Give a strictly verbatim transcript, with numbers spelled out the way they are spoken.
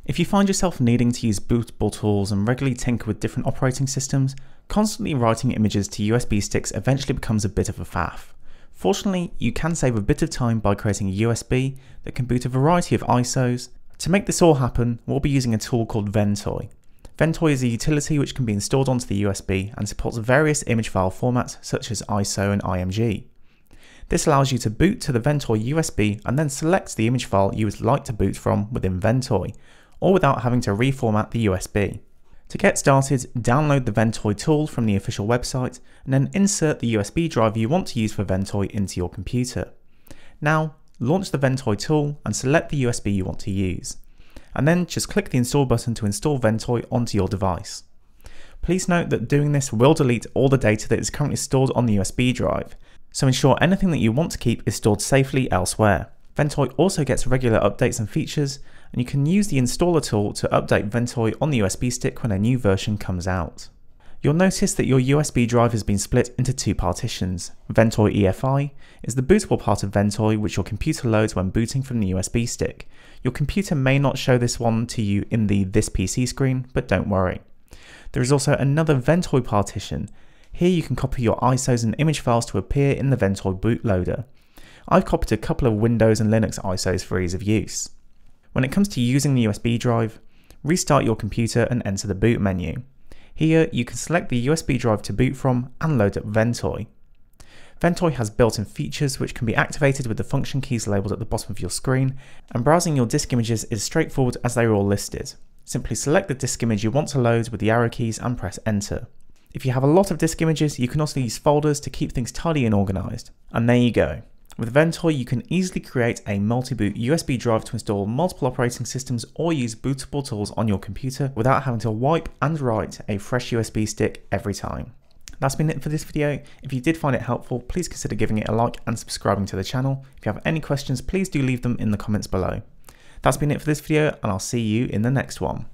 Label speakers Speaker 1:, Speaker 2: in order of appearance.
Speaker 1: If you find yourself needing to use bootable tools and regularly tinker with different operating systems, constantly writing images to U S B sticks eventually becomes a bit of a faff. Fortunately, you can save a bit of time by creating a U S B that can boot a variety of I S Os. To make this all happen, we'll be using a tool called Ventoy. Ventoy is a utility which can be installed onto the U S B and supports various image file formats such as I S O and I M G. This allows you to boot to the Ventoy U S B and then select the image file you would like to boot from within Ventoy, or without having to reformat the U S B. To get started, download the Ventoy tool from the official website and then insert the U S B drive you want to use for Ventoy into your computer. Now, launch the Ventoy tool and select the U S B you want to use, and then just click the install button to install Ventoy onto your device. Please note that doing this will delete all the data that is currently stored on the U S B drive, so ensure anything that you want to keep is stored safely elsewhere. Ventoy also gets regular updates and features, and you can use the installer tool to update Ventoy on the U S B stick when a new version comes out. You'll notice that your U S B drive has been split into two partitions. Ventoy E F I is the bootable part of Ventoy which your computer loads when booting from the U S B stick. Your computer may not show this one to you in the This P C screen, but don't worry. There is also another Ventoy partition. Here you can copy your I S Os and image files to appear in the Ventoy bootloader. I've copied a couple of Windows and Linux I S Os for ease of use. When it comes to using the U S B drive, restart your computer and enter the boot menu. Here you can select the U S B drive to boot from and load up Ventoy. Ventoy has built-in features which can be activated with the function keys labelled at the bottom of your screen, and browsing your disk images is straightforward as they are all listed. Simply select the disk image you want to load with the arrow keys and press enter. If you have a lot of disk images, you can also use folders to keep things tidy and organised. And there you go. With Ventoy, you can easily create a multi-boot U S B drive to install multiple operating systems or use bootable tools on your computer without having to wipe and write a fresh U S B stick every time. That's been it for this video. If you did find it helpful, please consider giving it a like and subscribing to the channel. If you have any questions, please do leave them in the comments below. That's been it for this video, and I'll see you in the next one.